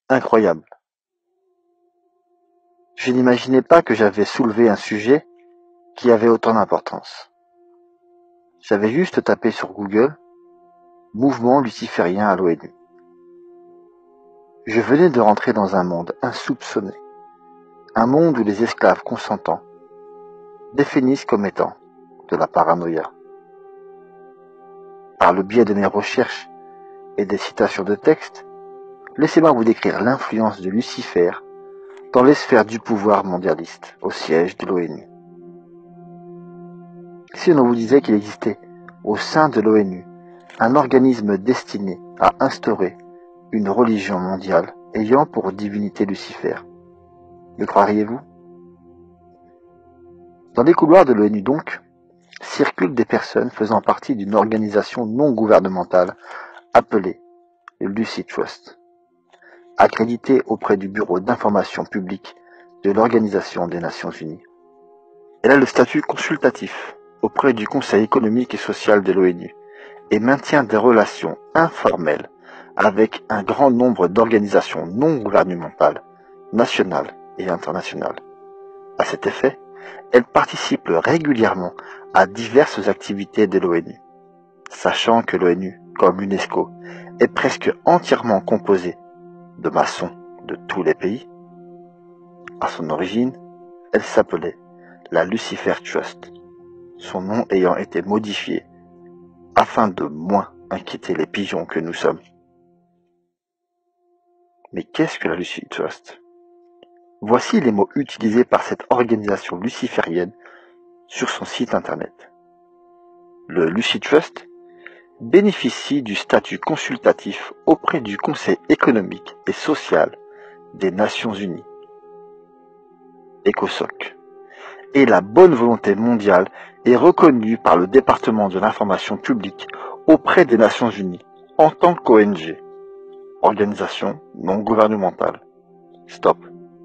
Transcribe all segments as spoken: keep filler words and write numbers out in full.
Incroyable. Je n'imaginais pas que j'avais soulevé un sujet qui avait autant d'importance. J'avais juste tapé sur Google « Mouvement luciférien à l'ONU ». Je venais de rentrer dans un monde insoupçonné, un monde où les esclaves consentants définissent comme étant de la paranoïa. Par le biais de mes recherches et des citations de textes, laissez-moi vous décrire l'influence de Lucifer dans les sphères du pouvoir mondialiste au siège de l'ONU. Si on vous disait qu'il existait au sein de l'ONU un organisme destiné à instaurer une religion mondiale ayant pour divinité Lucifer, le croiriez-vous? Dans les couloirs de l'ONU donc, circulent des personnes faisant partie d'une organisation non gouvernementale appelée le Lucy Trust, accréditée auprès du Bureau d'information publique de l'Organisation des Nations Unies. Elle a le statut consultatif auprès du Conseil économique et social de l'ONU et maintient des relations informelles avec un grand nombre d'organisations non gouvernementales, nationales et internationales. À cet effet, elle participe régulièrement à diverses activités de l'ONU, sachant que l'ONU, comme l'UNESCO, est presque entièrement composée de maçons de tous les pays. À son origine, elle s'appelait la Lucifer Trust, son nom ayant été modifié afin de moins inquiéter les pigeons que nous sommes. Mais qu'est-ce que la Lucy Trust? Voici les mots utilisés par cette organisation luciférienne sur son site internet. Le Lucy Trust bénéficie du statut consultatif auprès du Conseil économique et social des Nations Unies, ECOSOC, et la bonne volonté mondiale est reconnue par le département de l'information publique auprès des Nations Unies en tant qu'O N G, organisation non gouvernementale. Stop.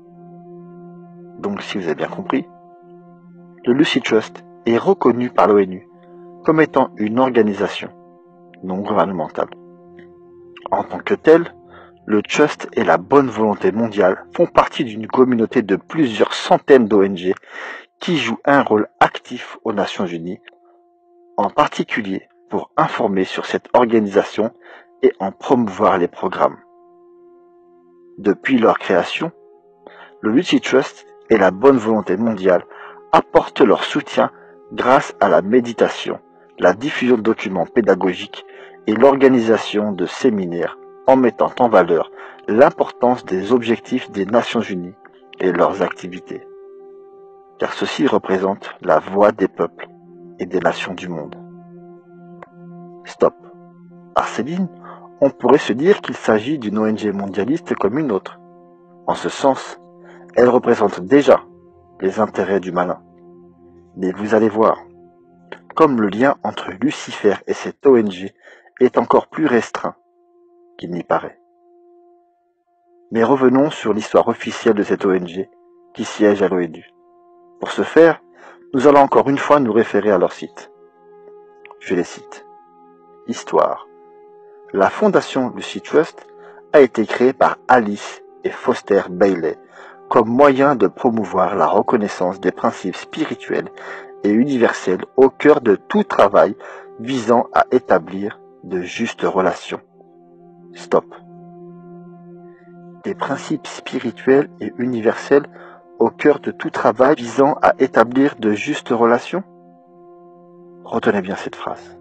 Donc si vous avez bien compris, le Lucy Trust est reconnu par l'ONU comme étant une organisation non gouvernementale. En tant que tel, le Trust et la bonne volonté mondiale font partie d'une communauté de plusieurs centaines d'O N G qui jouent un rôle actif aux Nations Unies, en particulier pour informer sur cette organisation et en promouvoir les programmes. Depuis leur création, le Lucy Trust et la bonne volonté mondiale apportent leur soutien grâce à la méditation, la diffusion de documents pédagogiques et l'organisation de séminaires en mettant en valeur l'importance des objectifs des Nations Unies et leurs activités. Car ceci représente la voix des peuples et des nations du monde. Stop. Par ces lignes, on pourrait se dire qu'il s'agit d'une O N G mondialiste comme une autre. En ce sens, elle représente déjà les intérêts du malin. Mais vous allez voir, comme le lien entre Lucifer et cette O N G est encore plus restreint qu'il n'y paraît. Mais revenons sur l'histoire officielle de cette O N G qui siège à l'ONU. Pour ce faire, nous allons encore une fois nous référer à leur site. Je les cite. Histoire. La fondation Lucy Trust a été créée par Alice et Foster Bailey comme moyen de promouvoir la reconnaissance des principes spirituels et universels au cœur de tout travail visant à établir de justes relations. Stop. Des principes spirituels et universels au cœur de tout travail visant à établir de justes relations? Retenez bien cette phrase.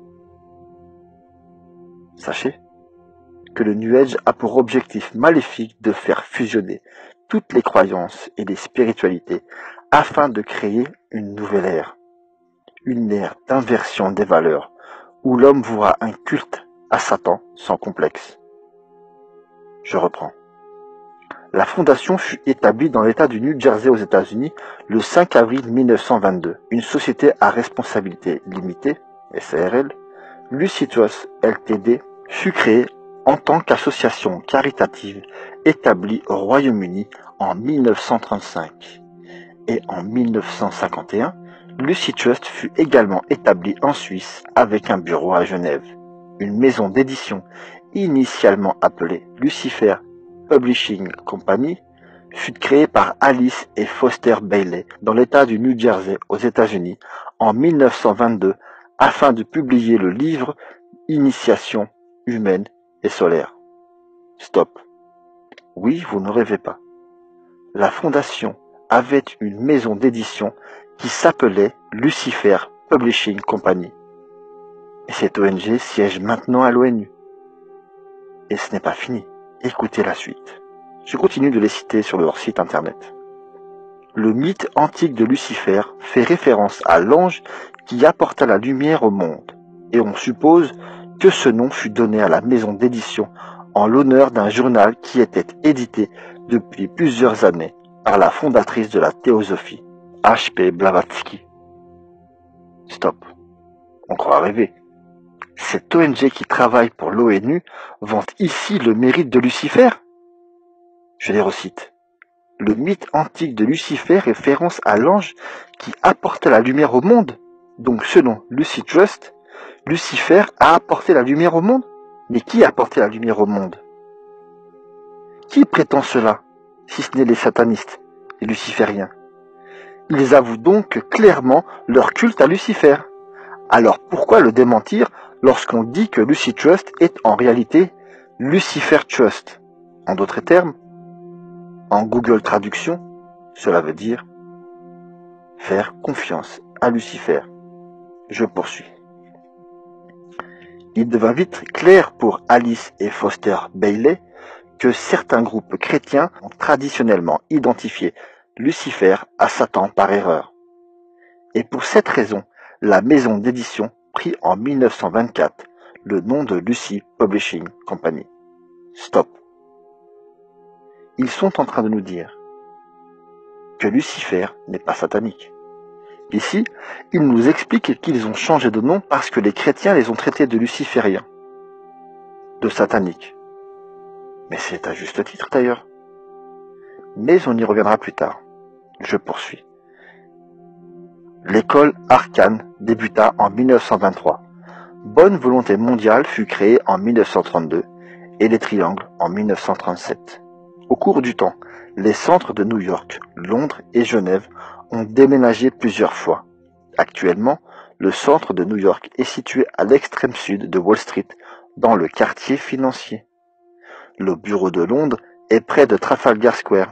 Sachez que le New Age a pour objectif maléfique de faire fusionner toutes les croyances et les spiritualités afin de créer une nouvelle ère, une ère d'inversion des valeurs où l'homme vouera un culte à Satan sans complexe. Je reprends. La fondation fut établie dans l'État du New Jersey aux États-Unis le cinq avril mille neuf cent vingt-deux. Une société à responsabilité limitée, S A R L, Lucy Trust L T D, fut créée en tant qu'association caritative établie au Royaume-Uni en mille neuf cent trente-cinq. Et en mille neuf cent cinquante et un, Lucy Trust fut également établie en Suisse avec un bureau à Genève. Une maison d'édition initialement appelée Lucifer Publishing Company fut créée par Alice et Foster Bailey dans l'État du New Jersey aux États-Unis en mille neuf cent vingt-deux afin de publier le livre Initiation humaine et solaire. Stop. Oui, vous ne rêvez pas. La fondation avait une maison d'édition qui s'appelait Lucifer Publishing Company. Et cette O N G siège maintenant à l'ONU. Et ce n'est pas fini. Écoutez la suite. Je continue de les citer sur leur site internet. Le mythe antique de Lucifer fait référence à l'ange qui apporta la lumière au monde, et on suppose que ce nom fut donné à la maison d'édition en l'honneur d'un journal qui était édité depuis plusieurs années par la fondatrice de la théosophie, H P Blavatsky. Stop. On croit rêver. Cette O N G qui travaille pour l'ONU vante ici le mérite de Lucifer. Je les recite. Le mythe antique de Lucifer fait référence à l'ange qui apportait la lumière au monde. Donc selon Lucy Trust, Lucifer a apporté la lumière au monde. Mais qui a apporté la lumière au monde? Qui prétend cela, si ce n'est les satanistes, les lucifériens? Ils avouent donc clairement leur culte à Lucifer. Alors pourquoi le démentir lorsqu'on dit que Lucy Trust est en réalité Lucifer Trust? En d'autres termes, en Google Traduction, cela veut dire faire confiance à Lucifer. Je poursuis. Il devint vite clair pour Alice et Foster Bailey que certains groupes chrétiens ont traditionnellement identifié Lucifer à Satan par erreur. Et pour cette raison, la maison d'édition prit en mille neuf cent vingt-quatre le nom de Lucy Publishing Company. Stop. Ils sont en train de nous dire que Lucifer n'est pas satanique. Ici, ils nous expliquent qu'ils ont changé de nom parce que les chrétiens les ont traités de lucifériens, de sataniques. Mais c'est à juste titre d'ailleurs. Mais on y reviendra plus tard. Je poursuis. L'école Arcane débuta en mille neuf cent vingt-trois. Bonne Volonté Mondiale fut créée en mille neuf cent trente-deux et les Triangles en mille neuf cent trente-sept. Au cours du temps, les centres de New York, Londres et Genève ont déménagé plusieurs fois. Actuellement, le centre de New York est situé à l'extrême sud de Wall Street, dans le quartier financier. Le bureau de Londres est près de Trafalgar Square,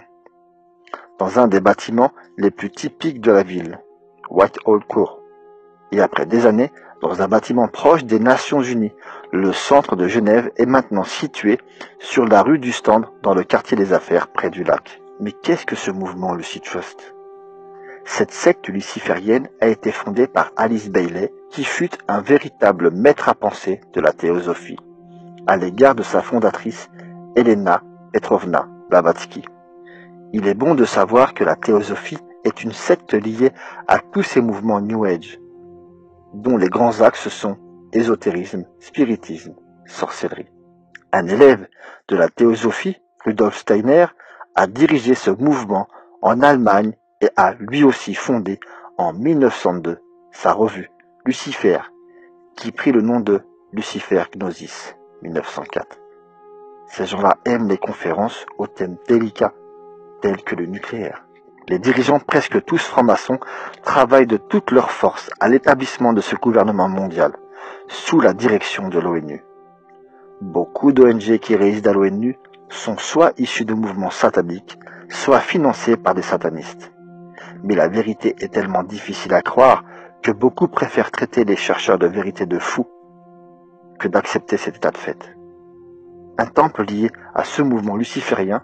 dans un des bâtiments les plus typiques de la ville, Whitehall Court. Et après des années, dans un bâtiment proche des Nations Unies, le centre de Genève est maintenant situé sur la rue du Stand, dans le quartier des affaires, près du lac. Mais qu'est-ce que ce mouvement Lucy Trust? Cette secte luciférienne a été fondée par Alice Bailey, qui fut un véritable maître à penser de la théosophie, à l'égard de sa fondatrice, Elena Petrovna Blavatsky. Il est bon de savoir que la théosophie est une secte liée à tous ces mouvements New Age, dont les grands axes sont ésotérisme, spiritisme, sorcellerie. Un élève de la théosophie, Rudolf Steiner, a dirigé ce mouvement en Allemagne et a lui aussi fondé en mille neuf cent deux sa revue Lucifer, qui prit le nom de Lucifer Gnosis mille neuf cent quatre. Ces gens-là aiment les conférences aux thèmes délicats, tels que le nucléaire. Les dirigeants presque tous francs-maçons travaillent de toute leur force à l'établissement de ce gouvernement mondial, sous la direction de l'ONU. Beaucoup d'O N G qui résident à l'ONU sont soit issus de mouvements sataniques, soit financés par des satanistes. Mais la vérité est tellement difficile à croire que beaucoup préfèrent traiter les chercheurs de vérité de fous que d'accepter cet état de fait. Un temple lié à ce mouvement luciférien,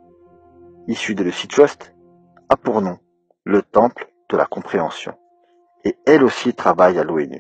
issu de Lucy Trust, a pour nom le Temple de la Compréhension, et elle aussi travaille à l'ONU.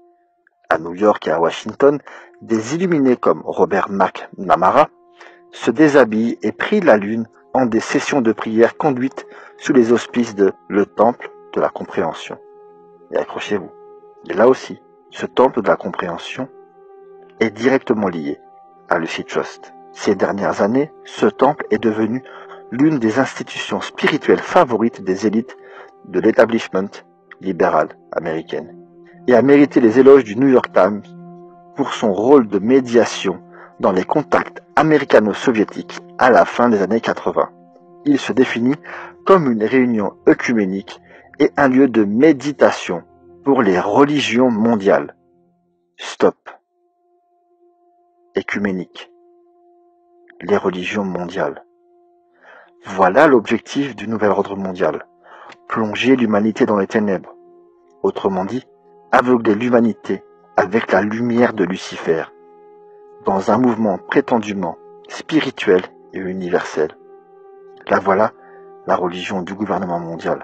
À New York et à Washington, des illuminés comme Robert McNamara se déshabillent et prient la lune en des sessions de prière conduites sous les auspices de le Temple de la Compréhension. Et accrochez-vous, et là aussi, ce Temple de la Compréhension est directement lié à Lucy Trust. Ces dernières années, ce temple est devenu l'une des institutions spirituelles favorites des élites de l'établissement libéral américaine, et a mérité les éloges du New York Times pour son rôle de médiation dans les contacts américano-soviétiques à la fin des années quatre-vingts. Il se définit comme une réunion œcuménique et un lieu de méditation pour les religions mondiales. Stop. Écuménique. Les religions mondiales. Voilà l'objectif du nouvel ordre mondial. Plonger l'humanité dans les ténèbres. Autrement dit, aveugler l'humanité avec la lumière de Lucifer, dans un mouvement prétendument spirituel et universel. La voilà, la religion du gouvernement mondial.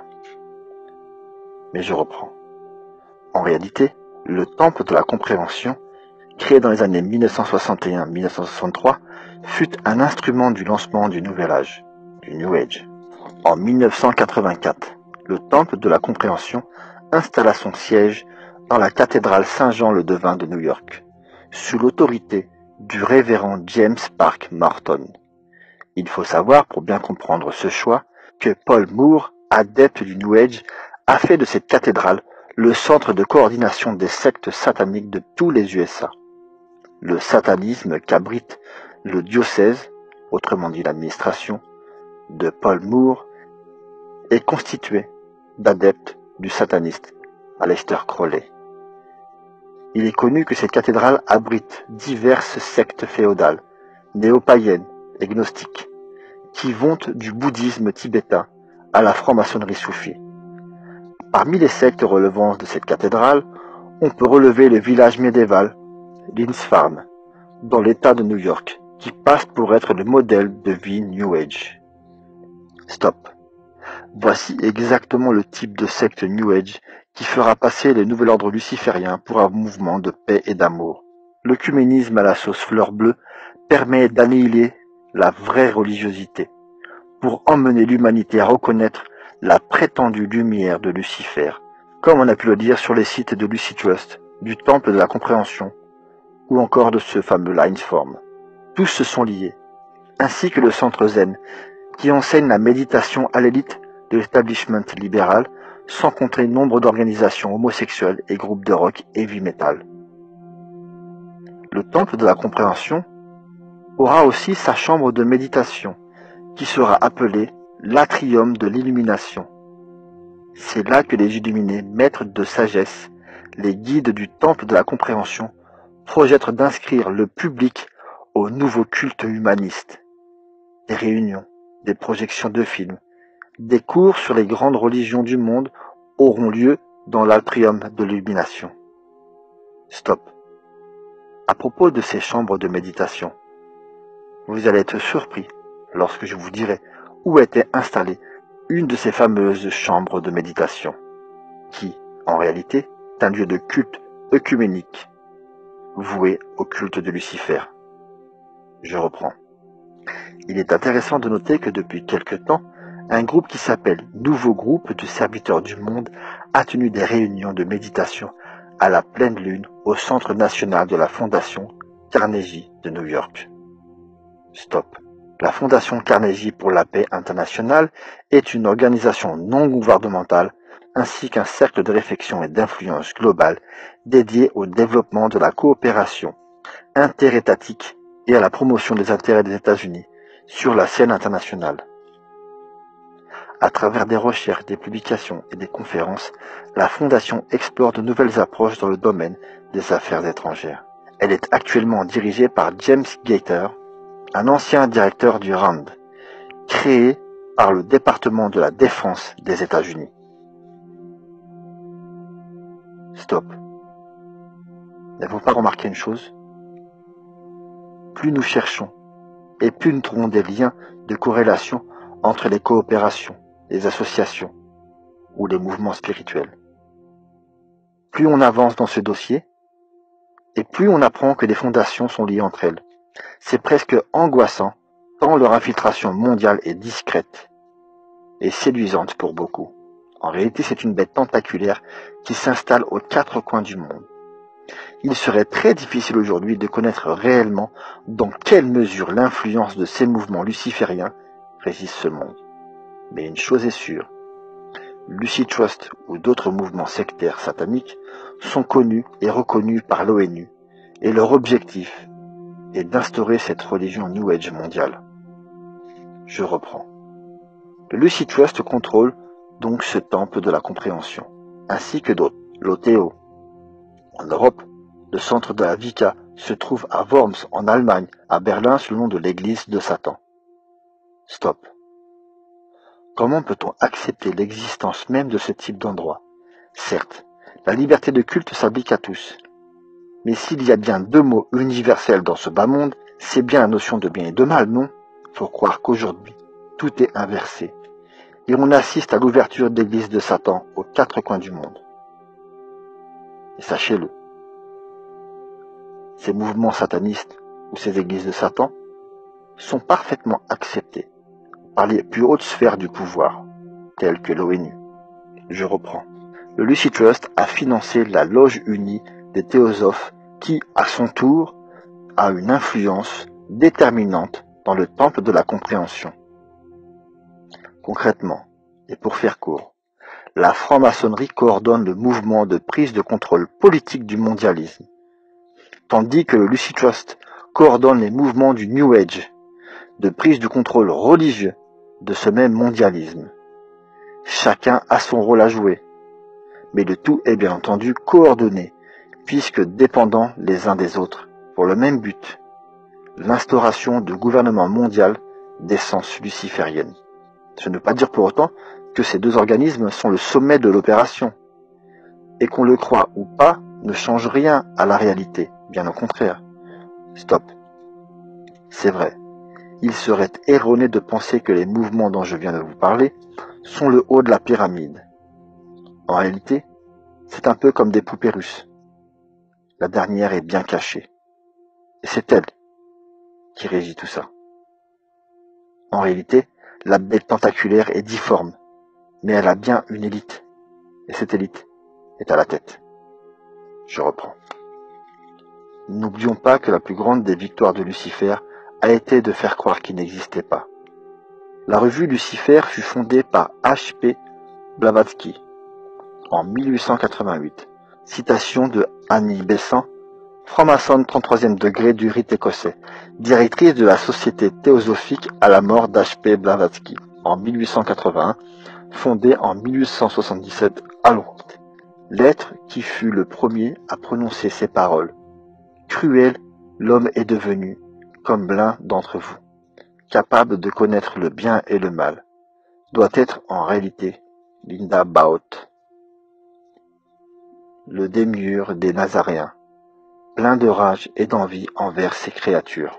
Mais je reprends. En réalité, le temple de la compréhension, créé dans les années mille neuf cent soixante et un à mille neuf cent soixante-trois, fut un instrument du lancement du Nouvel Âge, du New Age. En mille neuf cent quatre-vingt-quatre, le temple de la compréhension installa son siège dans la cathédrale Saint-Jean-le-Devin de New York, sous l'autorité du révérend James Park Morton. Il faut savoir, pour bien comprendre ce choix, que Paul Moore, adepte du New Age, a fait de cette cathédrale le centre de coordination des sectes sataniques de tous les U S A. Le satanisme qu'abrite le diocèse, autrement dit l'administration, de Paul Moore, est constitué d'adeptes du sataniste Aleister Crowley. Il est connu que cette cathédrale abrite diverses sectes féodales, néo-païennes et gnostiques, qui vont du bouddhisme tibétain à la franc-maçonnerie soufie. Parmi les sectes relevant de cette cathédrale, on peut relever le village médiéval Lindsfarne, dans l'État de New York, qui passe pour être le modèle de vie New Age. Stop. Voici exactement le type de secte New Age qui fera passer le nouvel ordre luciférien pour un mouvement de paix et d'amour. L'œcuménisme à la sauce fleur bleue permet d'annihiler la vraie religiosité, pour emmener l'humanité à reconnaître la prétendue lumière de Lucifer, comme on a pu le dire sur les sites de Lucy Trust, du Temple de la Compréhension, ou encore de ce fameux Lineform. Tous se sont liés, ainsi que le Centre Zen, qui enseigne la méditation à l'élite de l'établissement libéral, sans compter nombre d'organisations homosexuelles et groupes de rock heavy metal. Le Temple de la Compréhension aura aussi sa chambre de méditation, qui sera appelée l'atrium de l'illumination. C'est là que les illuminés, maîtres de sagesse, les guides du Temple de la Compréhension, projettent d'inscrire le public au nouveau culte humaniste. Des réunions, des projections de films, des cours sur les grandes religions du monde auront lieu dans l'atrium de l'illumination. Stop. À propos de ces chambres de méditation, vous allez être surpris lorsque je vous dirai où était installée une de ces fameuses chambres de méditation, qui, en réalité, est un lieu de culte œcuménique, voué au culte de Lucifer. Je reprends. Il est intéressant de noter que depuis quelque temps, un groupe qui s'appelle Nouveau Groupe de Serviteurs du Monde a tenu des réunions de méditation à la pleine lune au Centre national de la Fondation Carnegie de New York. Stop. La Fondation Carnegie pour la paix internationale est une organisation non gouvernementale ainsi qu'un cercle de réflexion et d'influence globale dédié au développement de la coopération interétatique et à la promotion des intérêts des États-Unis sur la scène internationale. À travers des recherches, des publications et des conférences, la Fondation explore de nouvelles approches dans le domaine des affaires étrangères. Elle est actuellement dirigée par James Gator, un ancien directeur du R A N D, créé par le département de la défense des États-Unis. Stop. N'avez-vous pas remarqué une chose? Plus nous cherchons, et plus nous trouvons des liens de corrélation entre les coopérations, les associations ou les mouvements spirituels. Plus on avance dans ce dossier, et plus on apprend que les fondations sont liées entre elles. C'est presque angoissant, tant leur infiltration mondiale est discrète et séduisante pour beaucoup. En réalité, c'est une bête tentaculaire qui s'installe aux quatre coins du monde. Il serait très difficile aujourd'hui de connaître réellement dans quelle mesure l'influence de ces mouvements lucifériens résiste ce monde. Mais une chose est sûre, Lucy Trust ou d'autres mouvements sectaires sataniques sont connus et reconnus par l'ONU et leur objectif et d'instaurer cette religion New Age mondiale. Je reprends. Le Lucy Trust contrôle donc ce temple de la compréhension, ainsi que d'autres, l'O T O. En Europe, le centre de la Wicca se trouve à Worms, en Allemagne, à Berlin, sous le nom de l'église de Satan. Stop. Comment peut-on accepter l'existence même de ce type d'endroit? Certes, la liberté de culte s'applique à tous. Mais s'il y a bien deux mots universels dans ce bas monde, c'est bien la notion de bien et de mal, non? Faut croire qu'aujourd'hui, tout est inversé. Et on assiste à l'ouverture d'églises de Satan aux quatre coins du monde. Et sachez-le, ces mouvements satanistes ou ces églises de Satan sont parfaitement acceptés par les plus hautes sphères du pouvoir, telles que l'ONU. Je reprends. Le Lucy Trust a financé la Loge Unie des Théosophes qui, à son tour, a une influence déterminante dans le temple de la compréhension. Concrètement, et pour faire court, la franc-maçonnerie coordonne le mouvement de prise de contrôle politique du mondialisme, tandis que le Lucy Trust coordonne les mouvements du New Age, de prise de contrôle religieux de ce même mondialisme. Chacun a son rôle à jouer, mais le tout est bien entendu coordonné, puisque dépendant les uns des autres, pour le même but, l'instauration de gouvernement mondial d'essence luciférienne. Ce ne veut pas dire pour autant que ces deux organismes sont le sommet de l'opération, et qu'on le croit ou pas ne change rien à la réalité, bien au contraire. Stop. C'est vrai, il serait erroné de penser que les mouvements dont je viens de vous parler sont le haut de la pyramide. En réalité, c'est un peu comme des poupées russes. La dernière est bien cachée. Et c'est elle qui régit tout ça. En réalité, la bête tentaculaire est difforme, mais elle a bien une élite. Et cette élite est à la tête. Je reprends. N'oublions pas que la plus grande des victoires de Lucifer a été de faire croire qu'il n'existait pas. La revue Lucifer fut fondée par H P Blavatsky en mille huit cent quatre-vingt-huit. Citation de Annie Besant, franc-maçonne trente-troisième degré du rite écossais, directrice de la Société théosophique à la mort d'H P Blavatsky en mille huit cent quatre-vingt-un, fondée en mille huit cent soixante-dix-sept à Londres. L'être qui fut le premier à prononcer ces paroles. Cruel, l'homme est devenu, comme l'un d'entre vous, capable de connaître le bien et le mal, doit être en réalité Linda Baot, le démiurge des Nazaréens, plein de rage et d'envie envers ses créatures.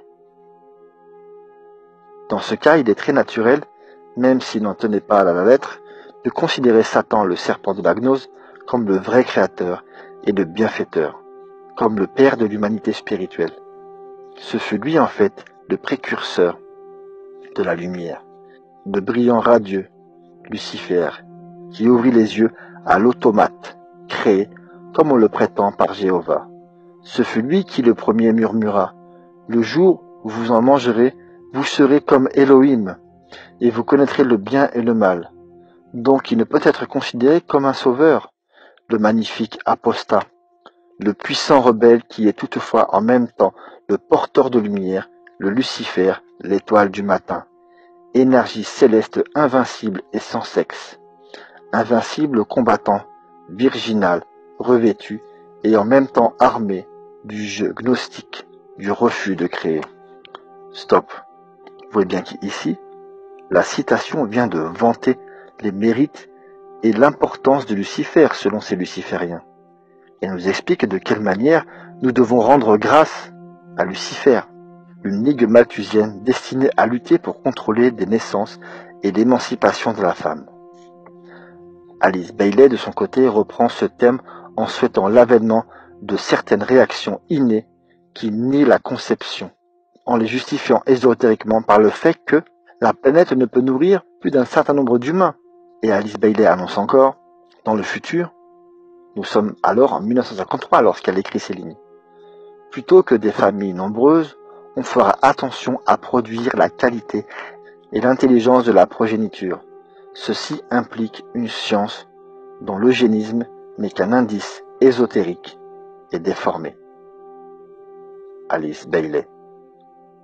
Dans ce cas, il est très naturel, même s'il n'en tenait pas à la lettre, de considérer Satan, le serpent de la gnose, comme le vrai créateur et le bienfaiteur, comme le père de l'humanité spirituelle. Ce fut lui en fait le précurseur de la lumière, le brillant radieux Lucifer, qui ouvrit les yeux à l'automate, créé, comme on le prétend par Jéhovah. Ce fut lui qui le premier murmura, « Le jour où vous en mangerez, vous serez comme Elohim, et vous connaîtrez le bien et le mal. » Donc il ne peut être considéré comme un sauveur, le magnifique apostat, le puissant rebelle qui est toutefois en même temps le porteur de lumière, le Lucifer, l'étoile du matin, énergie céleste invincible et sans sexe, invincible combattant, virginal, revêtu et en même temps armé du jeu gnostique, du refus de créer. Stop. Vous voyez bien qu'ici, la citation vient de vanter les mérites et l'importance de Lucifer selon ces lucifériens. Et nous explique de quelle manière nous devons rendre grâce à Lucifer, une ligue malthusienne destinée à lutter pour contrôler des naissances et l'émancipation de la femme. Alice Bailey, de son côté, reprend ce thème en souhaitant l'avènement de certaines réactions innées qui nient la conception, en les justifiant ésotériquement par le fait que la planète ne peut nourrir plus d'un certain nombre d'humains. Et Alice Bailey annonce encore, dans le futur, nous sommes alors en mille neuf cent cinquante-trois lorsqu'elle écrit ces lignes. Plutôt que des familles nombreuses, on fera attention à produire la qualité et l'intelligence de la progéniture. Ceci implique une science dont l'eugénisme n'est qu'un indice ésotérique et déformé. Alice Bailey.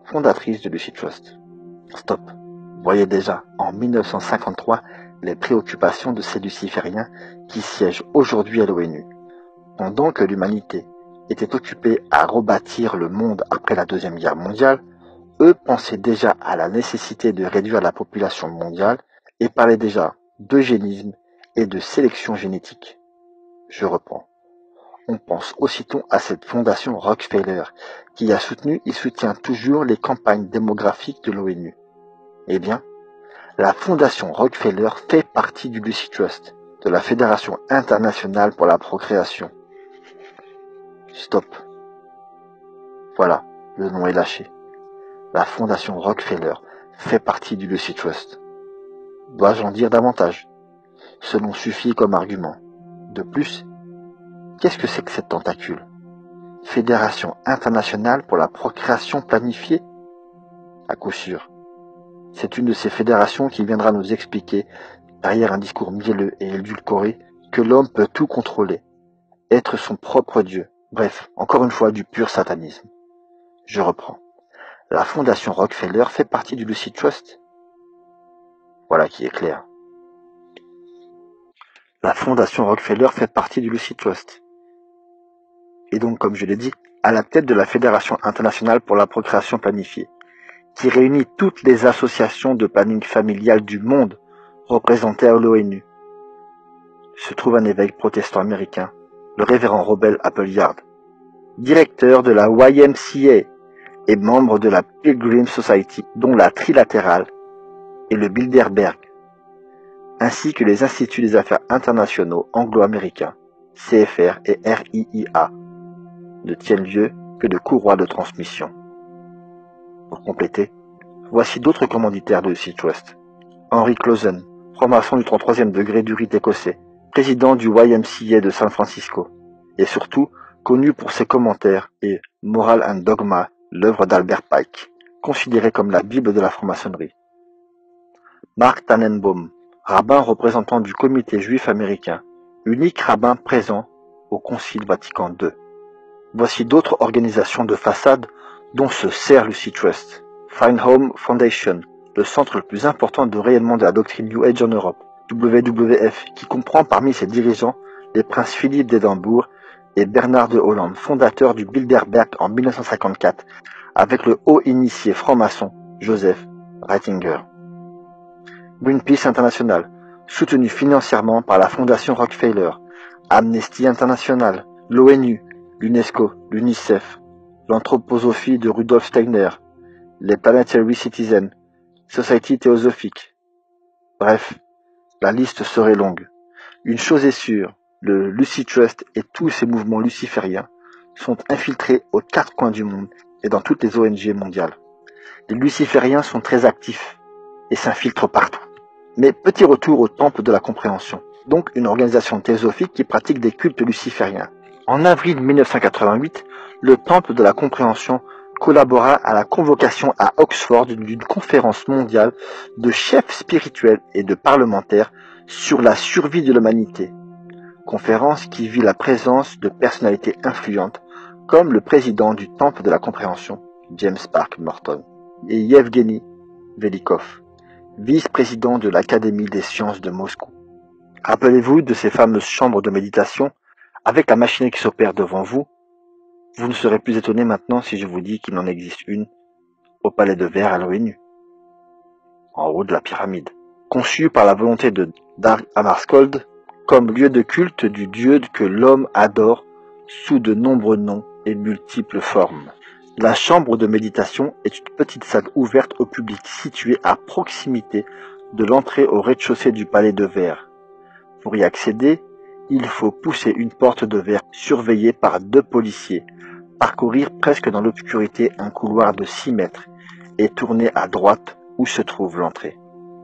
fondatrice de Lucy Trust. Stop. Voyez déjà, en mille neuf cent cinquante-trois, les préoccupations de ces lucifériens qui siègent aujourd'hui à l'ONU. Pendant que l'humanité était occupée à rebâtir le monde après la Deuxième Guerre mondiale, eux pensaient déjà à la nécessité de réduire la population mondiale et parlaient déjà d'eugénisme et de sélection génétique. Je reprends. On pense aussitôt à cette fondation Rockefeller qui a soutenu et soutient toujours les campagnes démographiques de l'ONU. Eh bien, la fondation Rockefeller fait partie du Lucy Trust, de la Fédération internationale pour la procréation. Stop. Voilà, le nom est lâché. La fondation Rockefeller fait partie du Lucy Trust. Dois-je en dire davantage? Ce nom suffit comme argument. De plus, qu'est-ce que c'est que cette tentacule? Fédération internationale pour la procréation planifiée? À coup sûr. C'est une de ces fédérations qui viendra nous expliquer, derrière un discours mielleux et édulcoré, que l'homme peut tout contrôler, être son propre Dieu. Bref, encore une fois du pur satanisme. Je reprends. La fondation Rockefeller fait partie du Lucy Trust. Voilà qui est clair. La fondation Rockefeller fait partie du Lucy Trust. Et donc, comme je l'ai dit, à la tête de la Fédération internationale pour la procréation planifiée, qui réunit toutes les associations de planning familial du monde représentées à l'ONU, se trouve un évêque protestant américain, le révérend Robert Appleyard, directeur de la Y M C A et membre de la Pilgrim Society, dont la Trilatérale et le Bilderberg, ainsi que les Instituts des Affaires internationaux anglo-américains, C F R et R I I A, ne tiennent lieu que de courroies de transmission. Pour compléter, voici d'autres commanditaires de Lucy Trust. Henry Clausen, franc-maçon du trente-troisième degré du rite écossais, président du Y M C A de San Francisco, et surtout connu pour ses commentaires et Moral and Dogma, l'œuvre d'Albert Pike, considérée comme la Bible de la franc-maçonnerie. Mark Tannenbaum, rabbin représentant du Comité juif américain, unique rabbin présent au Concile Vatican deux. Voici d'autres organisations de façade dont se sert Lucy Trust. Find Home Foundation, le centre le plus important de rayonnement de la doctrine New Age en Europe. W W F, qui comprend parmi ses dirigeants les princes Philippe d'Édimbourg et Bernard de Hollande, fondateur du Bilderberg en mille neuf cent cinquante-quatre, avec le haut initié franc-maçon Joseph Ratzinger. Greenpeace International, soutenu financièrement par la Fondation Rockefeller, Amnesty International, l'ONU, l'UNESCO, l'UNICEF, l'anthroposophie de Rudolf Steiner, les Planetary Citizen, Society théosophique. Bref, la liste serait longue. Une chose est sûre, le Lucy Trust et tous ces mouvements lucifériens sont infiltrés aux quatre coins du monde et dans toutes les O N G mondiales. Les lucifériens sont très actifs et s'infiltrent partout. Mais petit retour au temple de la compréhension, donc une organisation théosophique qui pratique des cultes lucifériens. En avril mille neuf cent quatre-vingt-huit, le temple de la compréhension collabora à la convocation à Oxford d'une conférence mondiale de chefs spirituels et de parlementaires sur la survie de l'humanité. Conférence qui vit la présence de personnalités influentes comme le président du Temple de la Compréhension, James Park Morton, et Yevgeny Velikov, vice-président de l'Académie des sciences de Moscou. Rappelez-vous de ces fameuses chambres de méditation avec la machinerie qui s'opère devant vous. Vous ne serez plus étonné maintenant si je vous dis qu'il en existe une au Palais de Verre à l'ONU, en haut de la pyramide, conçue par la volonté de Dag Hammarskjöld comme lieu de culte du Dieu que l'homme adore sous de nombreux noms et multiples formes. La chambre de méditation est une petite salle ouverte au public située à proximité de l'entrée au rez-de-chaussée du Palais de Verre. Pour y accéder, il faut pousser une porte de verre surveillée par deux policiers, parcourir presque dans l'obscurité un couloir de six mètres et tourner à droite où se trouve l'entrée.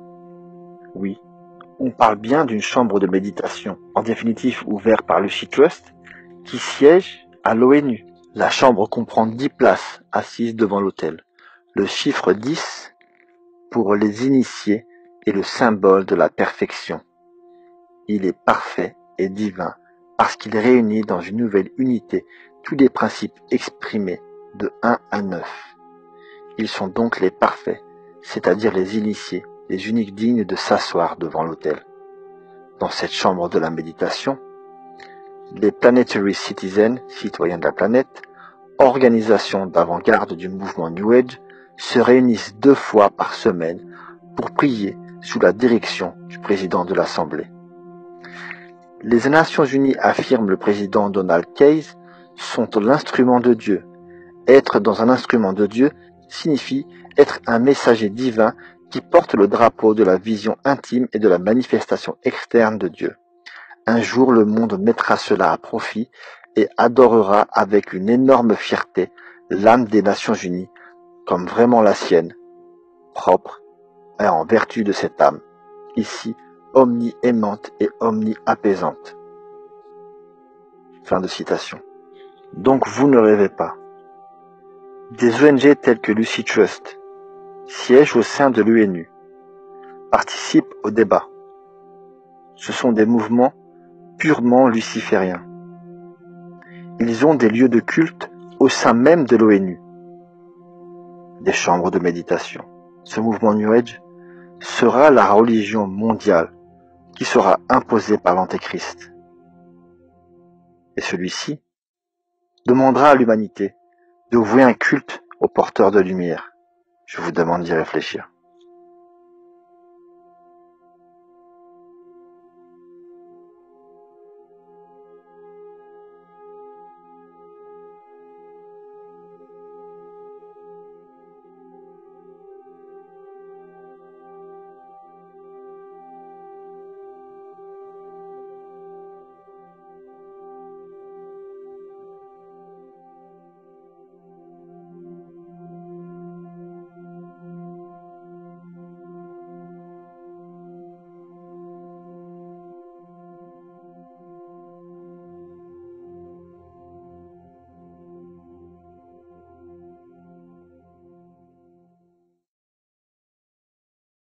Oui, on parle bien d'une chambre de méditation, en définitive ouverte par Lucy Trust, qui siège à l'ONU. La chambre comprend dix places assises devant l'autel. Le chiffre dix, pour les initiés, est le symbole de la perfection. Il est parfait et divin parce qu'il réunit dans une nouvelle unité tous les principes exprimés de un à neuf. Ils sont donc les parfaits, c'est-à-dire les initiés, les uniques dignes de s'asseoir devant l'autel. Dans cette chambre de la méditation, les Planetary Citizens, citoyens de la planète, organisation d'avant-garde du mouvement New Age, se réunissent deux fois par semaine pour prier sous la direction du président de l'Assemblée. Les Nations Unies, affirme le président Donald Case, sont l'instrument de Dieu. Être dans un instrument de Dieu signifie être un messager divin qui porte le drapeau de la vision intime et de la manifestation externe de Dieu. Un jour, le monde mettra cela à profit et adorera avec une énorme fierté l'âme des Nations Unies comme vraiment la sienne, propre et en vertu de cette âme, ici omni-aimante et omni-apaisante. Fin de citation. Donc vous ne rêvez pas. Des O N G telles que Lucy Trust siègent au sein de l'O N U, participent au débat. Ce sont des mouvements purement lucifériens. Ils ont des lieux de culte au sein même de l'O N U, des chambres de méditation. Ce mouvement New Age sera la religion mondiale qui sera imposée par l'Antéchrist. Et celui-ci demandera à l'humanité de vouer un culte aux porteurs de lumière. Je vous demande d'y réfléchir.